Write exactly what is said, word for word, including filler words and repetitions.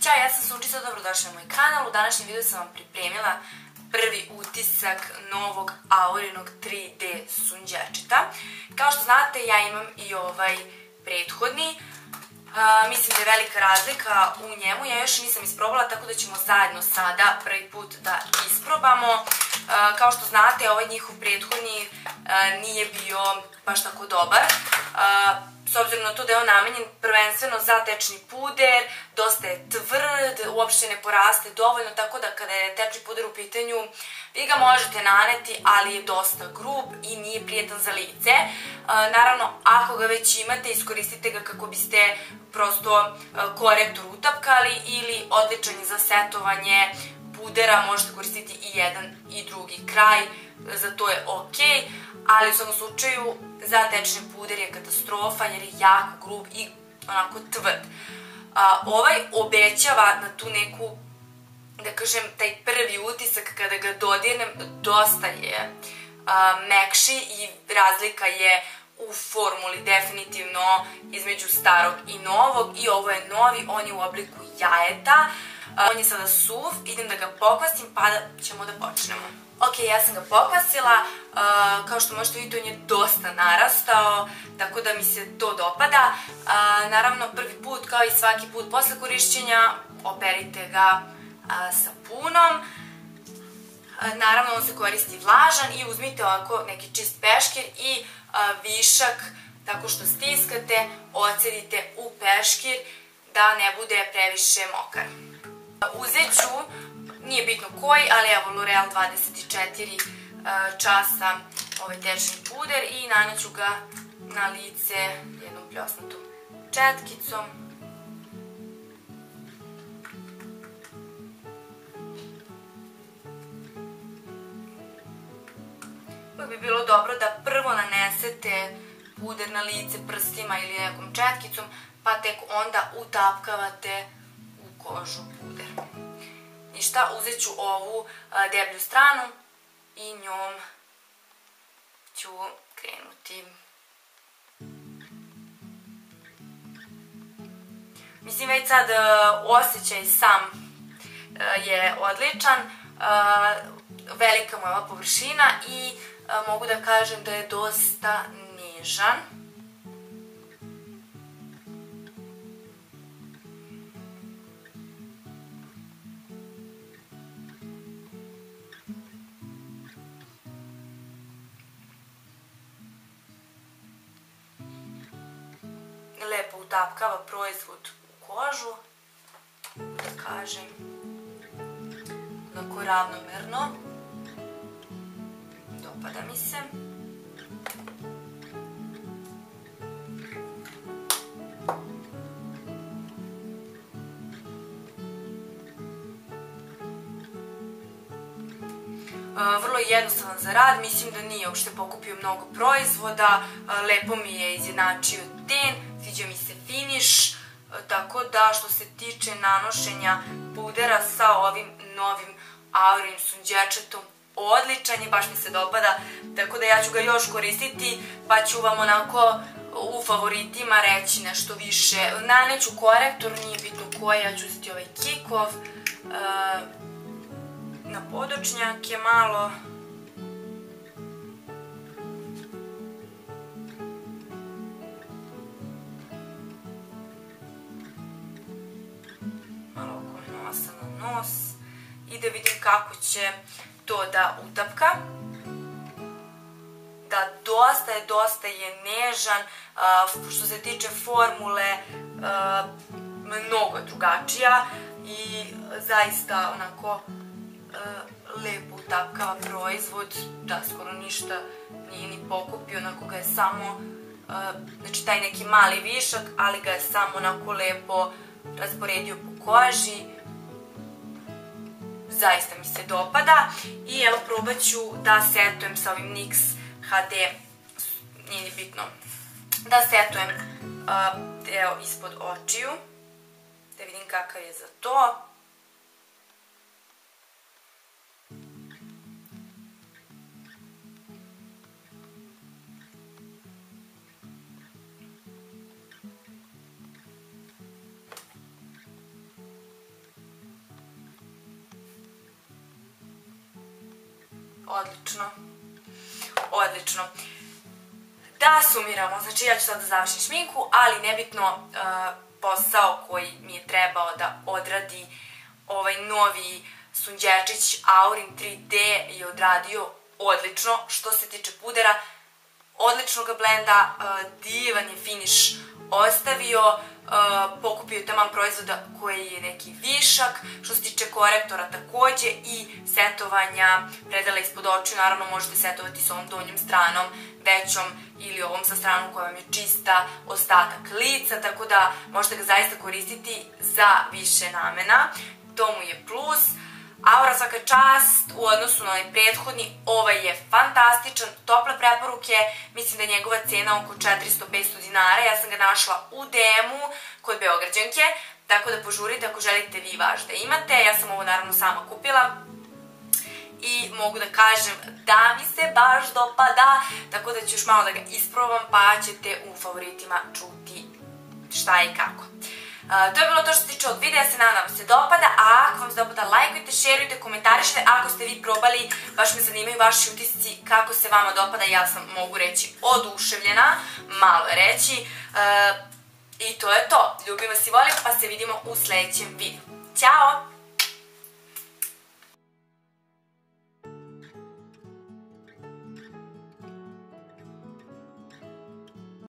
Ćao, ja sam Sunčica, dobrodošli na moj kanal. U današnjem videu sam vam pripremila prvi utisak novog Aurinog tri D sunđerčeta. Kao što znate, ja imam i ovaj prethodni. Mislim da je velika razlika u njemu, ja još nisam isprobala, tako da ćemo zajedno sada prvi put da isprobamo. Kao što znate, ovaj njihov prethodni nije bio baš tako dobar. S obzirom na to da je on namenjen prvenstveno za tečni puder, dosta je tvrd, uopšte ne poraste dovoljno, tako da kada je tečni puder u pitanju, vi ga možete naneti, ali je dosta grub i nije prijetan za lice. Naravno, ako ga već imate, iskoristite ga kako biste prosto korektor utapkali ili odličan je za setovanje pudera, možete koristiti i jedan i drugi kraj, za to je okej. Ali u svakom slučaju za tečni puder je katastrofa jer je jako grub i onako tvrd. Ovaj obećava na tu neku, da kažem, taj prvi utisak kada ga dodirnem, dosta je mekši i razlika je u formuli definitivno između starog i novog. I ovo je novi, on je u obliku jajeta. On je sada suv, idem da ga pokvastim pa ćemo da počnemo. Ok, ja sam ga pokvasila, kao što možete vidjeti on je dosta narastao, tako da mi se to dopada. Naravno, prvi put, kao i svaki put posle korišćenja, operite ga sapunom. Naravno, on se koristi vlažan i uzmite ovako neki čist peškir i višak, tako što stiskate, ocedite u peškir da ne bude previše mokar. Uzet ću, nije bitno koji, ali evo L'Oreal dvadeset četiri časa ovaj tečni puder i naneću ga na lice jednom pljosnatom četkicom. Uvijek bi bilo dobro da prvo nanesete puder na lice prstima ili nekom četkicom, pa tek onda utapkavate u kožu puder. Ništa, uzet ću ovu deblju stranu i njom ću krenuti. Mislim, već sad osjećaj sam je odličan, velika mu je ova površina i mogu da kažem da je dosta nežan. Lepo utapkava proizvod u kožu, da kažem, onako ravnomerno, dopada mi se. Vrlo je jednostavan za rad, mislim da nije uopšte pokupio mnogo proizvoda, lepo mi je izjednačio ten, sviđa mi se finiš, tako da što se tiče nanošenja pudera sa ovim novim Aurinim sunđerčetom, odličan je, baš mi se dopada, tako da ja ću ga još koristiti, pa ću vam onako u favoritima reći nešto više. Naneću korektor, nije bitno koji, ja ću uzeti ovaj Kikov, na podočnjak je malo. Malo oko nosa na nos. I da vidim kako će to da utapka. Da, dosta je, dosta je nežan. Što se tiče formule, mnogo je drugačija i zaista onako lepo utapkava proizvod, da skoro ništa nije ni pokupio, onako ga je samo, znači taj neki mali višak, ali ga je samo onako lepo rasporedio po koži. Zaista mi se dopada i evo probat ću da setujem sa ovim NYX H D, nije ni bitno, da setujem deo ispod očiju, da vidim kakav je za to. odlično, odlično. Da sumiramo, znači ja ću sad da završim šminku, ali nebitno posao koji mi je trebao da odradi ovaj novi Sunđerčić Aurin tri D je odradio odlično. Što se tiče pudera, odličnog blenda, divan je finiš ostavio, pokupio je taman proizvoda koji je neki višak. Što se tiče korektora takođe i setovanja predela ispod očiju, naravno možete setovati s ovom donjom stranom, većom ili ovom sa stranom koja vam je čista ostatak lica, tako da možete ga zaista koristiti za više namena. To mu je plus. Aura svaka čast u odnosu na onaj prethodni, ovaj je fantastičan, tople preporuke, mislim da je njegova cena oko četiristo do petsto dinara, ja sam ga našla u D M-u kod Beograđanke, tako da požurite ako želite vi vaš da imate, ja sam ovo naravno sama kupila i mogu da kažem da mi se baš dopada, tako da ću još malo da ga isprobam pa ćete u favoritima čuti šta i kako. To je bilo to što se tiče od videa, ja se nadam da vam se dopada, a ako vam se dopada lajkujte, šerujte, komentarišite, ako ste vi probali, baš me zanimaju vaši utisci kako se vama dopada, ja sam, mogu reći, oduševljena, malo je reći, i to je to, ljubim vas i volim, pa se vidimo u sledećem videu. Ćao!